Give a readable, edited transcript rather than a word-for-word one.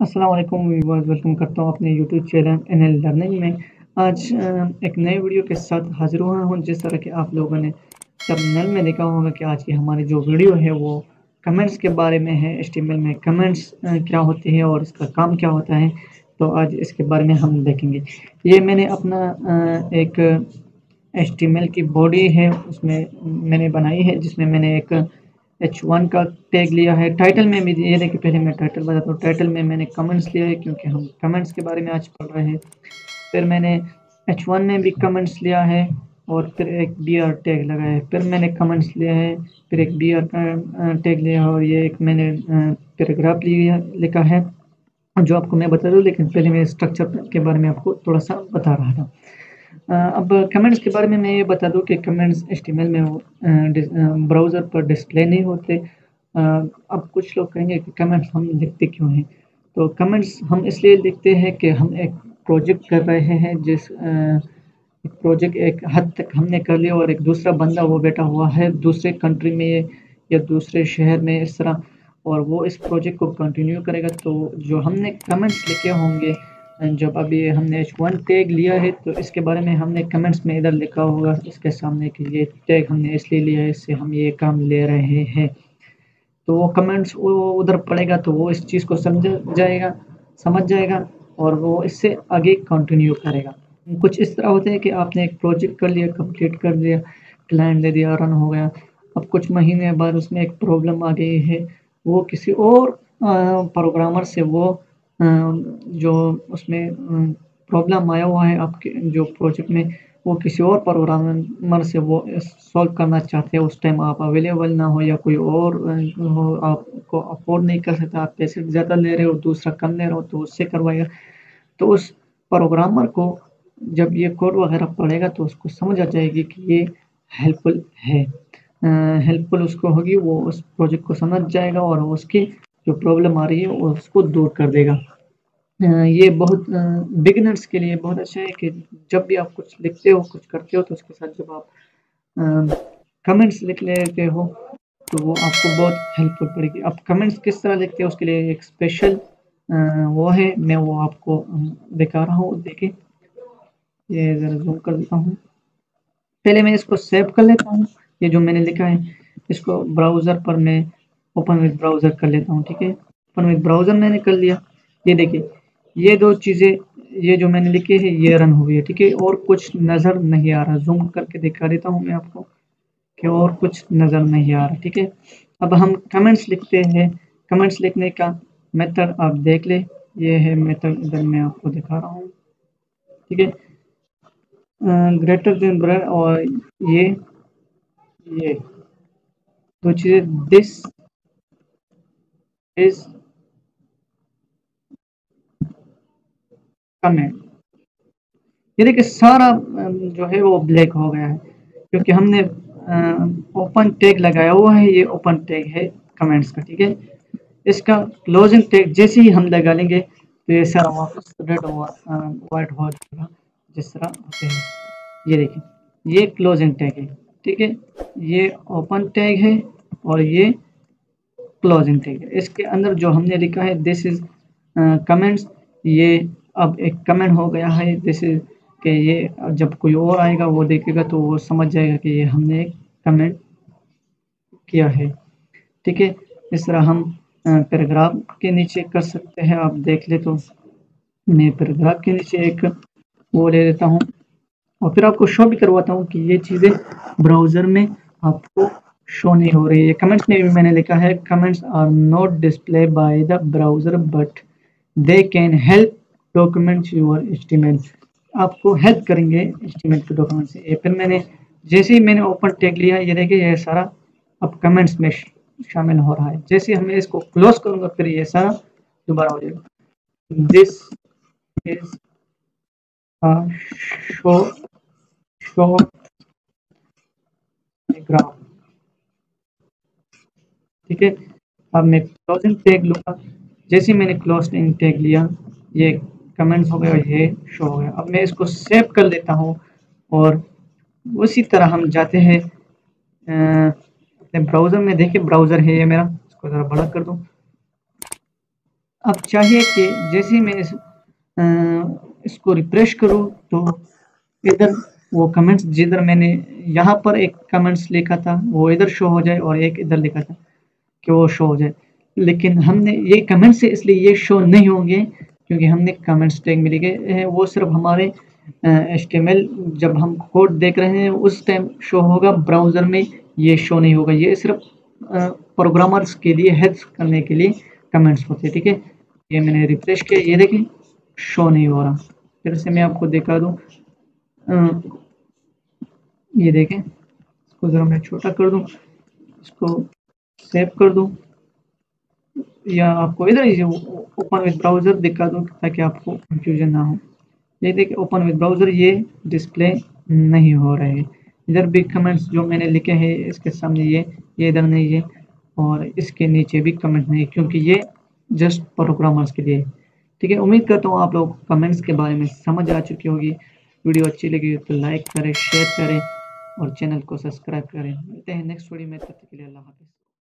السلام علیکم viewers, welcome کرتا ہوں اپنے یوٹیوب چینل NL لرننگ میں۔ آج ایک نئے ویڈیو کے ساتھ حاضر ہوا ہوں۔ جس طرح کہ آپ لوگوں نے تھمبنیل میں دیکھا ہوگا کہ آج کی ہماری جو ویڈیو ہے وہ کمنٹس کے بارے میں ہے۔ HTML میں کمنٹس کیا ہوتی ہے اور اس کا کام کیا ہوتا ہے، تو آج اس کے بارے میں ہم دیکھیں گے۔ یہ میں نے اپنا ایک HTML کی باڈی ہے، اس میں نے بنائی ہے، جس میں میں نے ایک H1 کا ٹیگ لیا ہے۔ ٹائٹل میں بھی یہ دیکھیں، پہلے میں ٹائٹل بتاتا ہوں۔ ٹائٹل میں نے کمنٹس لیا ہے، کیونکہ ہم کمنٹس کے بارے میں آج پڑھ رہے ہیں۔ پھر میں نے H1 میں بھی کمنٹس لیا ہے اور پھر ایک BR ٹیگ لگایا ہے۔ پھر میں نے کمنٹس لیا ہے، پھر ایک BR کا ٹیگ لیا ہے، اور یہ ایک میں نے پیراگراف لکھا ہے جو آپ کو میں بتا دوں، لیکن پہلے میں اسٹرکچر کے بارے میں آپ کو تھوڑا سا بتا رہا تھا۔ اب کمنٹس کے بارے میں یہ بتا دوں کہ کمنٹس HTML میں براؤزر پر ڈسپلے نہیں ہوتے۔ اب کچھ لوگ کہیں گے کہ کمنٹس ہم لکھتے کیوں ہیں؟ تو کمنٹس ہم اس لیے لکھتے ہیں کہ ہم ایک پروجیکٹ کر رہے ہیں، جس پروجیکٹ ایک حد تک ہم نے کر لیا، اور ایک دوسرا بندہ وہ بیٹھا ہوا ہے دوسرے کنٹری میں یا دوسرے شہر میں اس طرح، اور وہ اس پروجیکٹ کو کنٹینیو کرے گا۔ تو جو ہم نے کمنٹس لکھے ہوں گے، جب ابھی ہم نے H1 ٹیگ لیا ہے تو اس کے بارے میں ہم نے کمنٹس میں ادھر لکھا ہوگا اس کے سامنے کہ یہ ٹیگ ہم نے اس لیے لیا ہے، اس سے ہم یہ کام لے رہے ہیں۔ تو وہ کمنٹس وہ ادھر پڑے گا تو وہ اس چیز کو سمجھ جائے گا اور وہ اس سے آگے کنٹینیو کرے گا۔ کچھ اس طرح ہوتے ہیں کہ آپ نے ایک پروجیکٹ کر لیا، کمپلیٹ کر لیا، کلائنٹ دے دیا، رن ہو گیا۔ اب کچھ مہینے بعد اس میں ایک پرابلم آ گئی ہے، وہ کسی اور پروگرامر سے وہ جو اس میں پرابلم آیا ہوا ہے آپ کے جو پروجیکٹ میں، وہ کسی اور پروگرامر سے وہ سولو کرنا چاہتے ہیں۔ اس ٹائم آپ اویلیبل نہ ہو یا کوئی اور ہو، آپ کو افورڈ نہیں کر سکتا، آپ پیسے زیادہ لے رہے ہو، دوسرا کم لے رہے ہو، تو اس سے کروائے گا۔ تو اس پروگرامر کو جب یہ کوڈ وغیرہ پڑھے گا تو اس کو سمجھ آ جائے گی کہ یہ ہیلپ فل ہے، ہیلپ فل اس کو ہوگی، وہ اس پروجیکٹ کو سمجھ جائے گا اور اس کی جو پرابلم آ رہی ہے وہ اس کو دور کر دے گا۔ یہ بہت بگنرز کے لیے بہت اچھا ہے کہ جب بھی آپ کچھ لکھتے ہو، کچھ کرتے ہو، تو اس کے ساتھ جب آپ کمنٹس لکھ لیتے ہو تو وہ آپ کو بہت ہیلپ فل پڑے گی۔ آپ کمنٹس کس طرح لکھتے ہو اس کے لیے ایک اسپیشل وہ ہے، میں وہ آپ کو دکھا رہا ہوں۔ دیکھیں، یہ ذرا زوم کر دیتا ہوں۔ پہلے میں اس کو سیو کر لیتا ہوں، یہ جو میں نے لکھا ہے اس کو براؤزر پر میں اوپن وتھ براؤزر کر لیتا ہوں۔ ٹھیک ہے، اوپن وتھ براؤزر میں نے کر لیا۔ یہ دیکھیں، یہ دو چیزیں یہ جو میں نے لکھی ہے یہ رن ہوئی ہے۔ ٹھیک ہے، اور کچھ نظر نہیں آ رہا، زوم کر کے دکھا دیتا ہوں میں آپ کو کہ اور کچھ نظر نہیں آ رہا۔ ٹھیک ہے، اب ہم کمنٹس لکھتے ہیں۔ کمنٹس لکھنے کا میتھڈ آپ دیکھ لیں، یہ ہے میتھڈ، ادھر میں آپ کو دکھا رہا ہوں۔ ٹھیک ہے، گریٹر دین برر، اور یہ دو چیزیں، دس از کمنٹ۔ یہ دیکھیں سارا جو ہے وہ بلیک ہو گیا ہے، کیونکہ ہم نے اوپن ٹیگ لگایا ہوا ہے۔ یہ اوپن ٹیگ ہے کمنٹس کا۔ ٹھیک ہے، اس کا کلوزنگ ٹیگ جیسے ہی ہم لگا لیں گے تو یہ سارا واپس ریڈ وائٹ ہو جائے گا، جس طرح ہوتے ہیں۔ یہ دیکھیں، یہ کلوزنگ ٹیگ ہے۔ ٹھیک ہے، یہ اوپن ٹیگ ہے اور یہ کلوزنگ ٹیگ ہے۔ اس کے اندر جو ہم نے لکھا ہے دس از کمنٹس، یہ اب ایک کمنٹ ہو گیا ہے۔ دس از کہ یہ جب کوئی اور آئے گا وہ دیکھے گا تو وہ سمجھ جائے گا کہ یہ ہم نے ایک کمنٹ کیا ہے۔ ٹھیک ہے، اس طرح ہم پیراگراف کے نیچے کر سکتے ہیں۔ آپ دیکھ لیں تو میں پیراگراف کے نیچے ایک وہ لے لیتا ہوں اور پھر آپ کو شو بھی کرواتا ہوں کہ یہ چیزیں براؤزر میں آپ کو شو نہیں ہو رہی ہے۔ کمنٹس میں بھی میں نے لکھا ہے comments are not display by the browser but they can help document your HTML، آپ کو ہیلپ کریں گے HTML کے ڈاکیومنٹ سے۔ یہ پھر میں نے جیسے ہی میں نے اوپن ٹیگ لیا، یہ دیکھیں یہ سارا اب کمنٹس میں شامل ہو رہا ہے۔ جیسے ہی میں اس کو کلوز کروں گا پھر یہ سارا دوبارہ ہو جائے گا۔ دس از شو گراف۔ ٹھیک ہے، اب میں کلوزنگ ٹیگ لوں گا۔ جیسے میں نے کلوزنگ ٹیگ لیا یہ کمنٹس ہو گیا اور یہ شو ہو گیا۔ اب میں اس کو سیو کر لیتا ہوں اور اسی طرح ہم جاتے ہیں اپنے براؤزر میں۔ دیکھیں براؤزر ہے یہ میرا، اس کو ذرا بڑا کر دوں۔ اب چاہیے کہ جیسے میں اس کو ریفریش کروں تو ادھر وہ کمنٹس جدھر میں نے یہاں پر ایک کمنٹس لکھا تھا وہ ادھر شو ہو جائے اور ایک ادھر لکھا تھا کہ وہ شو ہو جائے، لیکن ہم نے یہ کمنٹس سے اس لیے یہ شو نہیں ہوں گے کیونکہ ہم نے کمنٹس ٹیگ میں لکھے ہیں، وہ صرف ہمارے HTML جب ہم کوڈ دیکھ رہے ہیں اس ٹائم شو ہوگا، براؤزر میں یہ شو نہیں ہوگا، یہ صرف پروگرامرز کے لیے ہیلپ کرنے کے لیے کمنٹس ہوتے ہیں، ٹھیک ہے۔ یہ میں نے ریفریش کیا، یہ دیکھیں شو نہیں ہو رہا، پھر سے میں آپ کو دکھا دوں، یہ دیکھیں اس کو ذرا میں چھوٹا کر دوں، اس کو سیو کر دوں یا آپ کو ادھر اوپن وتھ براؤزر دکھا دوں تاکہ آپ کو کنفیوژن نہ ہو۔ یہ دیکھیں اوپن وتھ براؤزر یہ ڈسپلے نہیں ہو رہے ہیں، ادھر بھی کمنٹس جو میں نے لکھے ہیں اس کے سامنے یہ ادھر نہیں ہے اور اس کے نیچے بھی کمنٹ نہیں کیونکہ یہ جسٹ پروگرامرز کے لیے، ٹھیک ہے۔ امید کرتا ہوں آپ لوگ کمنٹس کے بارے میں سمجھ آ چکی ہوگی، ویڈیو اچھی لگی تو لائک کریں، شیئر کریں اور چینل کو سبسکرائب کریں۔ ملتے ہیں نیکسٹ ویڈیو میں، تب تک کے لیے اللہ حافظ۔